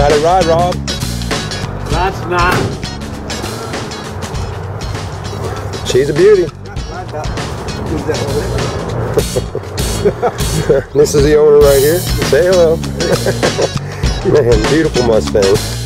Got it right, Rob. That's not. She's a beauty. This is the owner right here. Say hello. Man, beautiful Mustang.